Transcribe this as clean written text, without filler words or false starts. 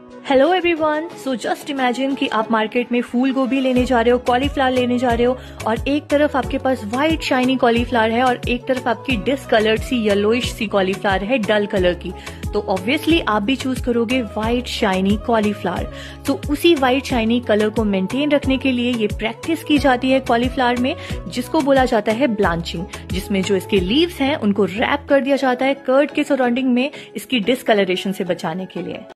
Hello everyone. So just imagine कि आप market में फूल गोभी लेने जा रहे हो, कॉलीफ्लावर लेने जा रहे हो और एक तरफ आपके पास व्हाइट शाइनी कॉलीफ्लावर है और एक तरफ आपकी डिसकलर्ड सी येलोइश सी कॉलीफ्लावर है, डल कलर की। तो ऑब्वियसली आप भी चूज करोगे व्हाइट शाइनी कॉलीफ्लावर। तो उसी व्हाइट शाइनी कलर को मेंटेन रखने के लिए ये प्रैक्टिस की जाती है कॉलीफ्लावर में, जिसको बोला जाता है ब्लांचिंग, जिसमें जो इसके लीव्स हैं उनको रैप कर दिया जाता है कर्ड के सराउंडिंग में इसकी डिसकलरेशन से बचाने के लिए।